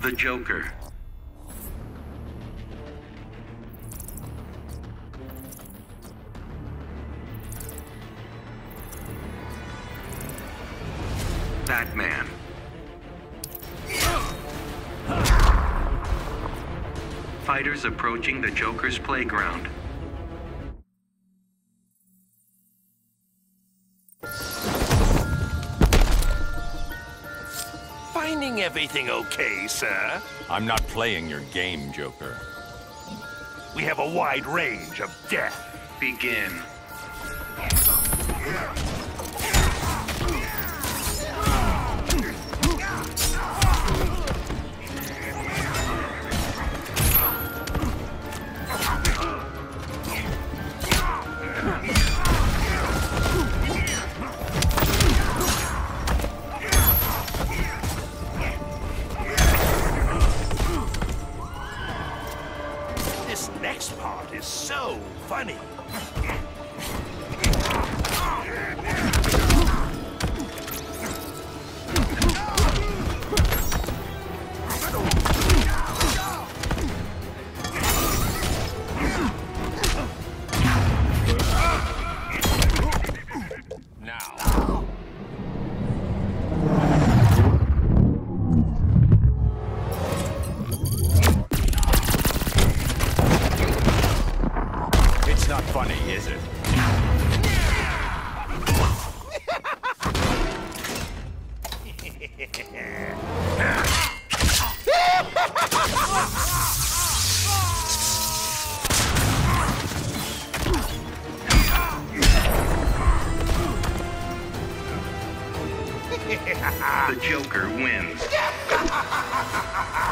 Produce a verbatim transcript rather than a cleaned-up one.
The Joker. Batman. Fighters approaching the Joker's playground. Finding everything okay, sir? I'm not playing your game, Joker. We have a wide range of death. Begin. This next part is so funny. Now. It's not funny, is it? The Joker wins.